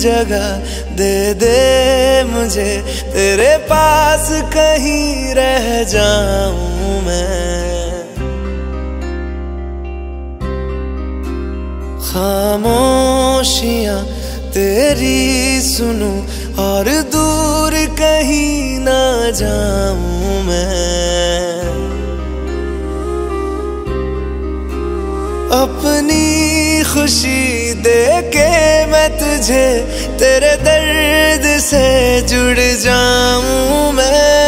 जगह दे दे मुझे, तेरे पास कहीं रह जाऊं मैं। खामोशियां तेरी सुनूं और दूर कहीं ना जाऊं मैं। अपनी खुशी दे के मैं तुझे, तेरे दर्द से जुड़ जाऊं मैं।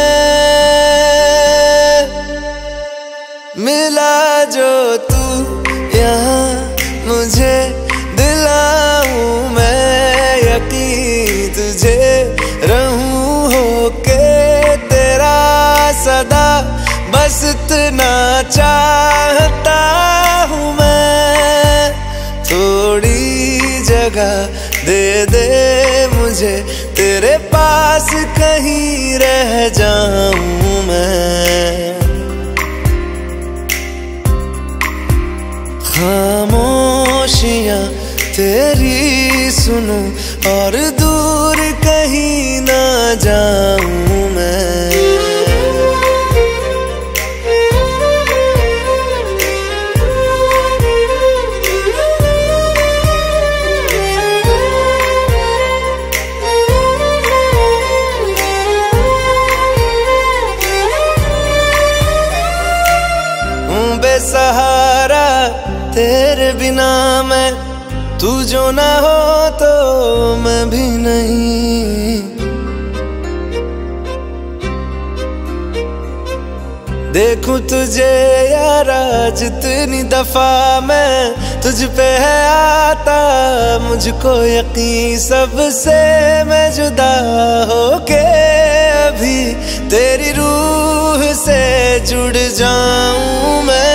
मिला जो तू यहाँ मुझे, दिलाऊं मैं यकीन तुझे, रहूं होके तेरा सदा, बस इतना चाहता हूँ मैं। थोड़ी जगह दे दे मुझे, तेरे पास कहीं रह जाऊं मैं। खामोशियां तेरी सुनूं और दूर कहीं ना जाऊं मैं। बेसहारा तेरे बिना मैं, तू जो ना हो तो मैं भी नहीं। देखूं तुझे यारा जितनी दफा मैं, तुझ पे है आता मुझको यकीन, सबसे मैं जुदा होके अभी तेरी रूह से जुड़ जाऊं मैं।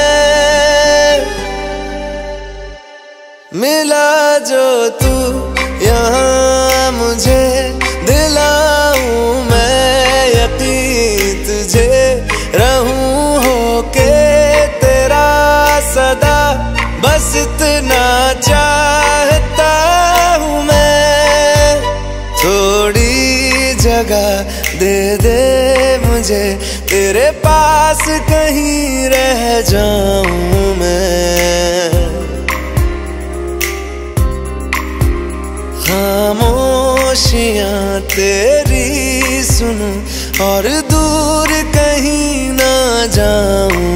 मिला जो तू यहाँ मुझे, दिलाऊं मैं यकीन तुझे, रहूं होके तेरा सदा, बस इतना चाहता हूँ मैं। थोड़ी जगह दे दे मुझे, तेरे पास कहीं रह जाऊं मैं। खामोशियां तेरी सुनूं और दूर कहीं ना जाऊं